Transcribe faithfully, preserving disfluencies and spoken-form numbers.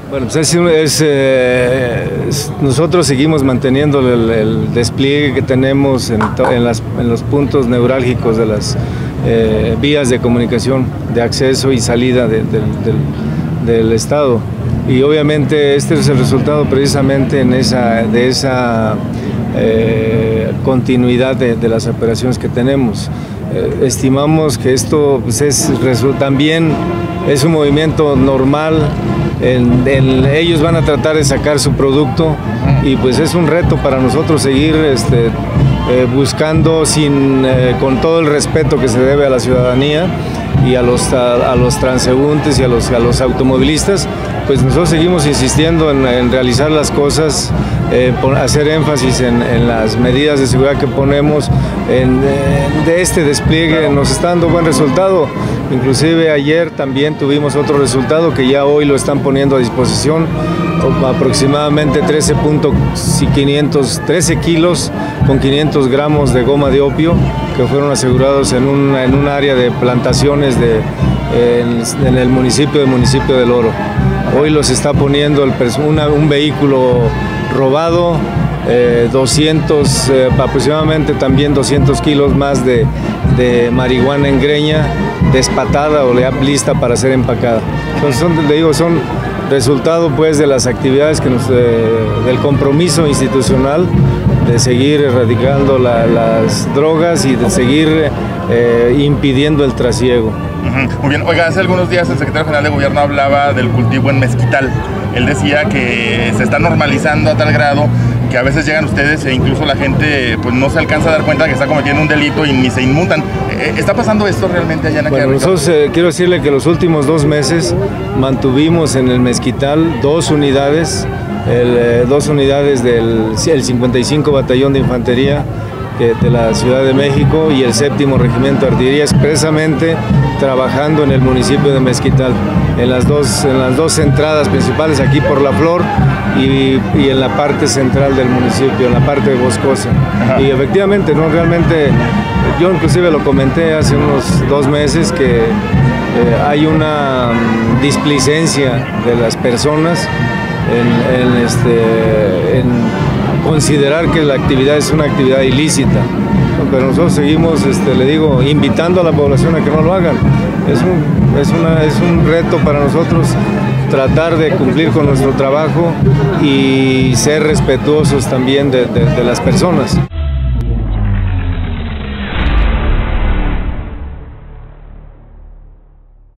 Bueno, pues es, es, eh, es, nosotros seguimos manteniendo el, el despliegue que tenemos en, en, las, en los puntos neurálgicos de las eh, vías de comunicación, de acceso y salida de, de, del, del Estado. Y obviamente este es el resultado precisamente en esa, de esa eh, continuidad de, de las operaciones que tenemos. Eh, estimamos que esto pues es, también es un movimiento normal. En, en, ellos van a tratar de sacar su producto y pues es un reto para nosotros seguir este, eh, buscando sin, eh, con todo el respeto que se debe a la ciudadanía y a los, a, a los transeúntes y a los, a los automovilistas, pues nosotros seguimos insistiendo en, en realizar las cosas, eh, por hacer énfasis en, en las medidas de seguridad que ponemos, en, en, de este despliegue nos está dando buen resultado. Inclusive ayer también tuvimos otro resultado que ya hoy lo están poniendo a disposición, aproximadamente trece kilos con quinientos gramos de goma de opio que fueron asegurados en un, en un área de plantaciones de, en, en el municipio, del municipio del Oro. Hoy los está poniendo el, una, un vehículo robado, eh, doscientos, eh, aproximadamente también doscientos kilos más de, de marihuana en greña, despatada o ya lista para ser empacada. Entonces son, le digo, son resultado pues de las actividades que nos, eh, del compromiso institucional de seguir erradicando la, las drogas y de seguir eh, impidiendo el trasiego. Uh-huh. Muy bien, oiga, hace algunos días el secretario general de gobierno hablaba del cultivo en mezquital. Él decía que se está normalizando a tal grado que a veces llegan ustedes e incluso la gente pues no se alcanza a dar cuenta de que está cometiendo un delito y ni se inmutan. ¿Está pasando esto realmente allá en Aquila? Bueno, nosotros eh, quiero decirle que los últimos dos meses mantuvimos en el mezquital dos unidades, el, eh, dos unidades del el cincuenta y cinco Batallón de Infantería de, de la Ciudad de México y el séptimo Regimiento de Artillería, expresamente trabajando en el municipio de Mezquital, en las dos, en las dos entradas principales, aquí por La Flor y, y en la parte central del municipio, en la parte boscosa. Ajá. Y efectivamente, no realmente, yo inclusive lo comenté hace unos dos meses que eh, hay una um, displicencia de las personas en, en, este, en considerar que la actividad es una actividad ilícita. Pero nosotros seguimos, este, le digo, invitando a la población a que no lo hagan. Es un, es una, es un reto para nosotros tratar de cumplir con nuestro trabajo y ser respetuosos también de, de, de las personas.